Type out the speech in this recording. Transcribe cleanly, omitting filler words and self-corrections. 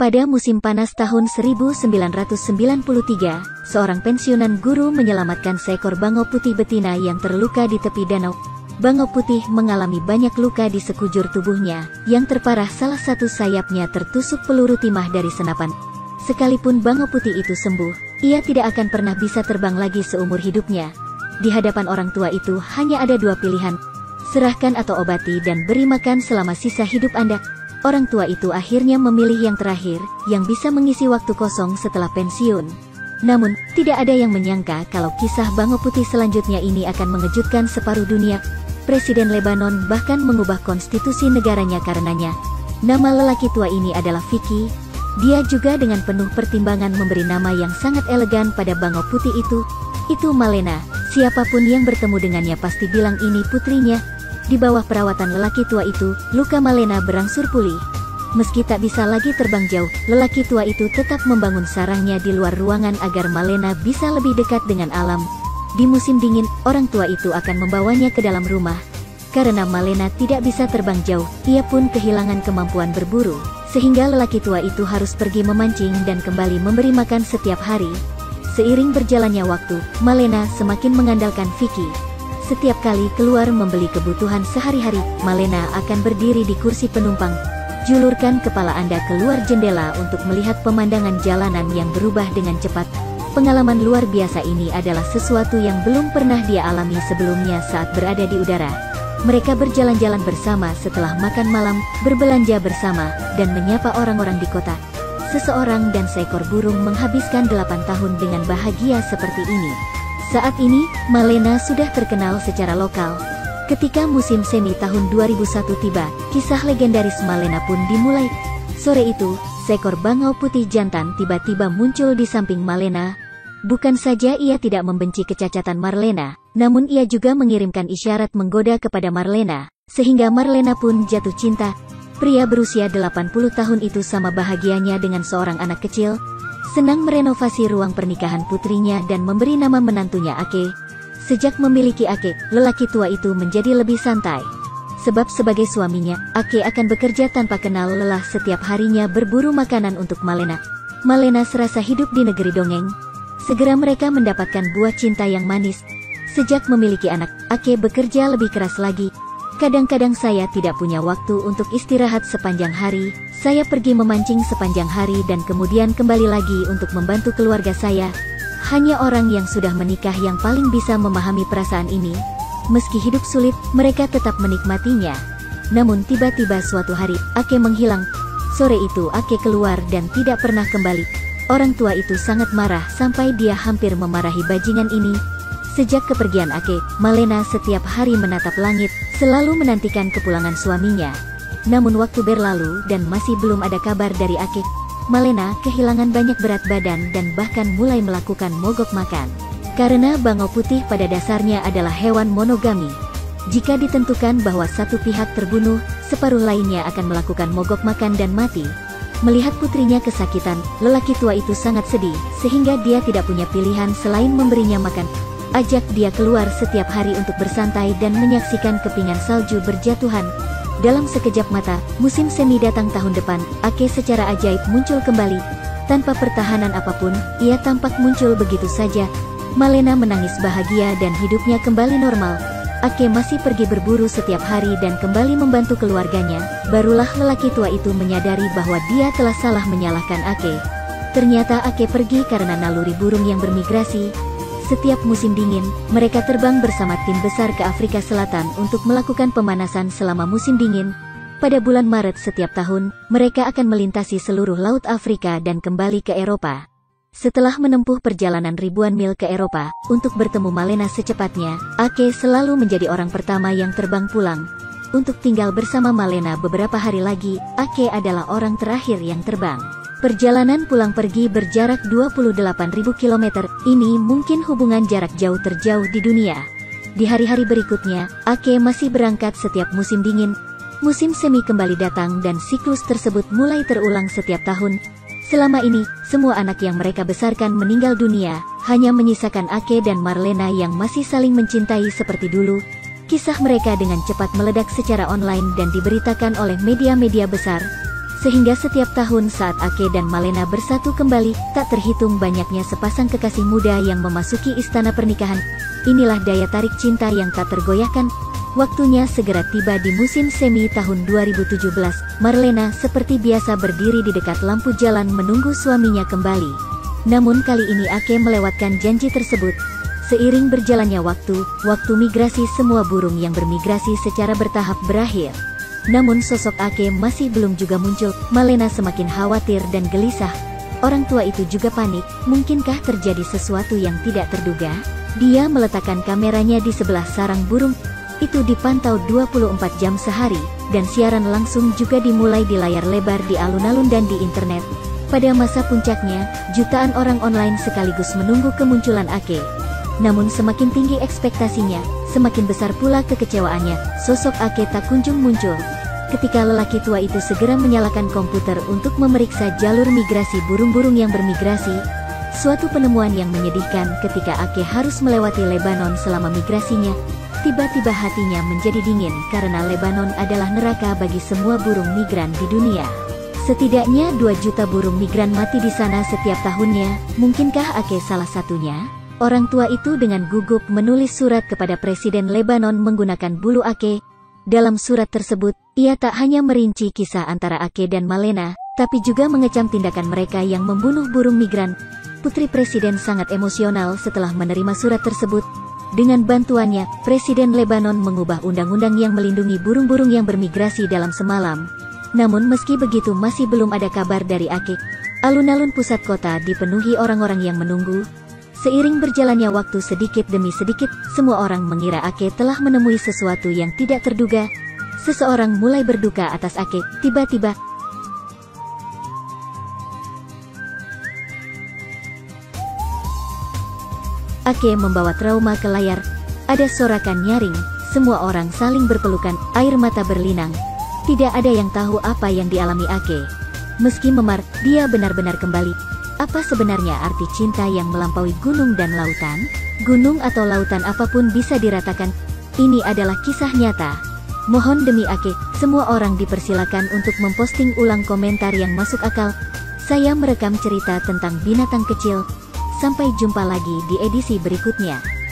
Pada musim panas tahun 1993, seorang pensiunan guru menyelamatkan seekor bangau putih betina yang terluka di tepi danau. Bangau putih mengalami banyak luka di sekujur tubuhnya, yang terparah salah satu sayapnya tertusuk peluru timah dari senapan. Sekalipun bangau putih itu sembuh, ia tidak akan pernah bisa terbang lagi seumur hidupnya. Di hadapan orang tua itu hanya ada dua pilihan, serahkan atau obati dan beri makan selama sisa hidup Anda. Orang tua itu akhirnya memilih yang terakhir, yang bisa mengisi waktu kosong setelah pensiun. Namun, tidak ada yang menyangka kalau kisah bangau putih selanjutnya ini akan mengejutkan separuh dunia. Presiden Lebanon bahkan mengubah konstitusi negaranya karenanya. Nama lelaki tua ini adalah Vicky. Dia juga dengan penuh pertimbangan memberi nama yang sangat elegan pada bangau putih itu Malena. Siapapun yang bertemu dengannya pasti bilang ini putrinya. Di bawah perawatan lelaki tua itu, luka Malena berangsur pulih. Meski tak bisa lagi terbang jauh, lelaki tua itu tetap membangun sarangnya di luar ruangan agar Malena bisa lebih dekat dengan alam. Di musim dingin, orang tua itu akan membawanya ke dalam rumah. Karena Malena tidak bisa terbang jauh, ia pun kehilangan kemampuan berburu, sehingga lelaki tua itu harus pergi memancing dan kembali memberi makan setiap hari. Seiring berjalannya waktu, Malena semakin mengandalkan Vicky. Setiap kali keluar membeli kebutuhan sehari-hari, Malena akan berdiri di kursi penumpang. Julurkan kepala Anda keluar jendela untuk melihat pemandangan jalanan yang berubah dengan cepat. Pengalaman luar biasa ini adalah sesuatu yang belum pernah dia alami sebelumnya saat berada di udara. Mereka berjalan-jalan bersama setelah makan malam, berbelanja bersama, dan menyapa orang-orang di kota. Seseorang dan seekor burung menghabiskan 8 tahun dengan bahagia seperti ini. Saat ini, Malena sudah terkenal secara lokal. Ketika musim semi tahun 2001 tiba, kisah legendaris Malena pun dimulai. Sore itu, seekor bangau putih jantan tiba-tiba muncul di samping Malena. Bukan saja ia tidak membenci kecacatan Malena, namun ia juga mengirimkan isyarat menggoda kepada Malena, sehingga Malena pun jatuh cinta. Pria berusia 80 tahun itu sama bahagianya dengan seorang anak kecil. Senang merenovasi ruang pernikahan putrinya dan memberi nama menantunya Ake. Sejak memiliki Ake, lelaki tua itu menjadi lebih santai. Sebab sebagai suaminya, Ake akan bekerja tanpa kenal lelah setiap harinya berburu makanan untuk Malena. Malena serasa hidup di negeri dongeng. Segera mereka mendapatkan buah cinta yang manis. Sejak memiliki anak, Ake bekerja lebih keras lagi. Kadang-kadang saya tidak punya waktu untuk istirahat sepanjang hari. Saya pergi memancing sepanjang hari dan kemudian kembali lagi untuk membantu keluarga saya. Hanya orang yang sudah menikah yang paling bisa memahami perasaan ini. Meski hidup sulit, mereka tetap menikmatinya. Namun tiba-tiba suatu hari, Ake menghilang. Sore itu Ake keluar dan tidak pernah kembali. Orang tua itu sangat marah sampai dia hampir memarahi bajingan ini. Sejak kepergian Ake, Malena setiap hari menatap langit, selalu menantikan kepulangan suaminya. Namun waktu berlalu dan masih belum ada kabar dari Ake. Malena kehilangan banyak berat badan dan bahkan mulai melakukan mogok makan. Karena bangau putih pada dasarnya adalah hewan monogami. Jika ditentukan bahwa satu pihak terbunuh, separuh lainnya akan melakukan mogok makan dan mati. Melihat putrinya kesakitan, lelaki tua itu sangat sedih, sehingga dia tidak punya pilihan selain memberinya makan. Ajak dia keluar setiap hari untuk bersantai dan menyaksikan kepingan salju berjatuhan. Dalam sekejap mata, musim semi datang tahun depan, Ake secara ajaib muncul kembali. Tanpa pertahanan apapun, ia tampak muncul begitu saja. Malena menangis bahagia dan hidupnya kembali normal. Ake masih pergi berburu setiap hari dan kembali membantu keluarganya. Barulah lelaki tua itu menyadari bahwa dia telah salah menyalahkan Ake. Ternyata Ake pergi karena naluri burung yang bermigrasi. Setiap musim dingin, mereka terbang bersama tim besar ke Afrika Selatan untuk melakukan pemanasan selama musim dingin. Pada bulan Maret setiap tahun, mereka akan melintasi seluruh Laut Afrika dan kembali ke Eropa. Setelah menempuh perjalanan ribuan mil ke Eropa, untuk bertemu Malena secepatnya, Ake selalu menjadi orang pertama yang terbang pulang. Untuk tinggal bersama Malena beberapa hari lagi, Ake adalah orang terakhir yang terbang. Perjalanan pulang pergi berjarak 28.000 km, ini mungkin hubungan jarak jauh terjauh di dunia. Di hari-hari berikutnya, Ake masih berangkat setiap musim dingin. Musim semi kembali datang dan siklus tersebut mulai terulang setiap tahun. Selama ini, semua anak yang mereka besarkan meninggal dunia, hanya menyisakan Ake dan Malena yang masih saling mencintai seperti dulu. Kisah mereka dengan cepat meledak secara online dan diberitakan oleh media-media besar. Sehingga setiap tahun saat Ake dan Malena bersatu kembali, tak terhitung banyaknya sepasang kekasih muda yang memasuki istana pernikahan. Inilah daya tarik cinta yang tak tergoyahkan. Waktunya segera tiba di musim semi tahun 2017. Marlena seperti biasa berdiri di dekat lampu jalan menunggu suaminya kembali. Namun kali ini Ake melewatkan janji tersebut. Seiring berjalannya waktu migrasi semua burung yang bermigrasi secara bertahap berakhir. Namun sosok Ake masih belum juga muncul. Malena semakin khawatir dan gelisah. Orang tua itu juga panik, mungkinkah terjadi sesuatu yang tidak terduga? Dia meletakkan kameranya di sebelah sarang burung. Itu dipantau 24 jam sehari, dan siaran langsung juga dimulai di layar lebar di alun-alun dan di internet. Pada masa puncaknya, jutaan orang online sekaligus menunggu kemunculan Ake. Namun semakin tinggi ekspektasinya, semakin besar pula kekecewaannya. Sosok Ake tak kunjung muncul. Ketika lelaki tua itu segera menyalakan komputer untuk memeriksa jalur migrasi burung-burung yang bermigrasi, suatu penemuan yang menyedihkan ketika Ake harus melewati Lebanon selama migrasinya. Tiba-tiba hatinya menjadi dingin karena Lebanon adalah neraka bagi semua burung migran di dunia. Setidaknya 2 juta burung migran mati di sana setiap tahunnya. Mungkinkah Ake salah satunya? Orang tua itu dengan gugup menulis surat kepada Presiden Lebanon menggunakan bulu Ake. Dalam surat tersebut, ia tak hanya merinci kisah antara Ake dan Malena, tapi juga mengecam tindakan mereka yang membunuh burung migran. Putri Presiden sangat emosional setelah menerima surat tersebut. Dengan bantuannya, Presiden Lebanon mengubah undang-undang yang melindungi burung-burung yang bermigrasi dalam semalam. Namun meski begitu masih belum ada kabar dari Ake. Alun-alun pusat kota dipenuhi orang-orang yang menunggu. Seiring berjalannya waktu sedikit demi sedikit, semua orang mengira Ake telah menemui sesuatu yang tidak terduga. Seseorang mulai berduka atas Ake. Tiba-tiba, Ake membawa trauma ke layar. Ada sorakan nyaring, semua orang saling berpelukan, air mata berlinang. Tidak ada yang tahu apa yang dialami Ake. Meski memar, dia benar-benar kembali. Apa sebenarnya arti cinta yang melampaui gunung dan lautan? Gunung atau lautan apapun bisa diratakan. Ini adalah kisah nyata. Mohon demi Ake, semua orang dipersilakan untuk memposting ulang komentar yang masuk akal. Saya merekam cerita tentang binatang kecil. Sampai jumpa lagi di edisi berikutnya.